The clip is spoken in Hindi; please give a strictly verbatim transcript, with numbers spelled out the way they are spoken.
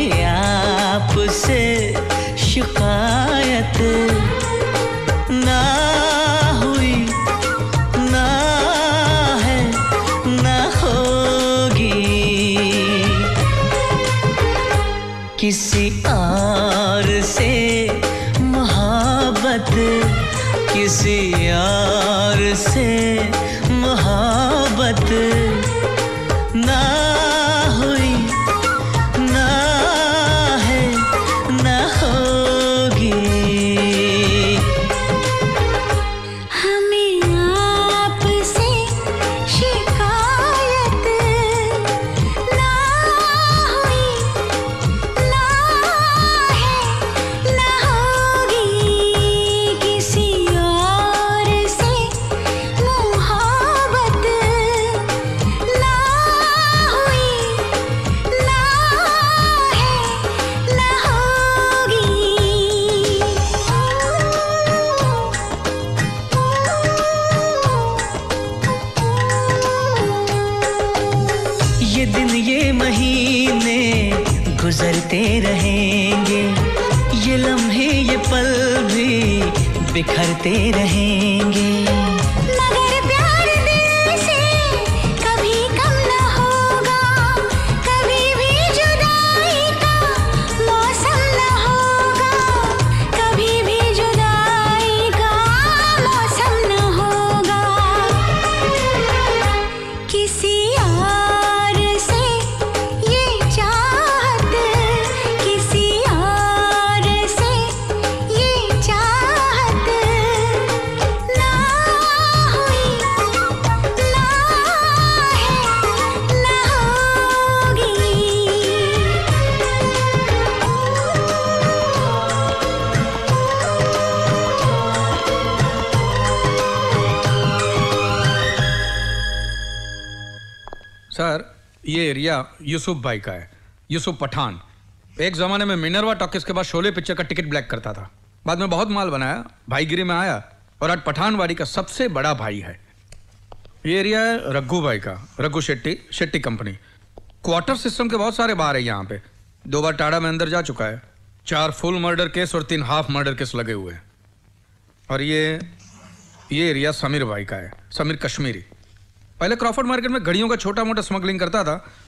आपसे शिकायत ना हुई, ना है, ना होगी। किसी और से मोहब्बत, किसी और से मोहब्बत ना हुई, ना है, ना होगी। हमें आपसे शिकायत ना हुई, ना है, ना होगी। किसी और से मोहब्बत ना हुई, ना है, ना होगी। ये दिन ये महीने गुजरते रहेंगे, ये लम्हे ये पल भी बिखरते रहेंगे। मगर प्यार दिल से कभी कम न होगा, कभी भी जुदाई का मौसम न होगा, कभी भी जुदाई का मौसम न होगा। किसी और से ये चाहत, किसी और से ये चाहत ना हुई, ना है, ना होगी। सर, ये एरिया यूसुफ भाई का है, यूसुफ पठान। एक जमाने में मिनरवा टॉकीज के बाद शोले पिक्चर का टिकट ब्लैक करता था। बाद में बहुत माल बनाया, भाईगिरी में आया और आज पठानवाड़ी का सबसे बड़ा भाई है। ये एरिया है रघु भाई का, Raghu Shetty, Shetty company. Quarter system के बहुत सारे बार है यहाँ पे। दो बार टाड़ा में अंदर जा चुका है। चार फुल मर्डर केस और तीन हाफ मर्डर केस लगे हुए हैं। और ये ये एरिया समीर भाई का है, समीर कश्मीरी। पहले क्रॉफर्ड मार्केट में घड़ियों का छोटा मोटा स्मगलिंग करता था,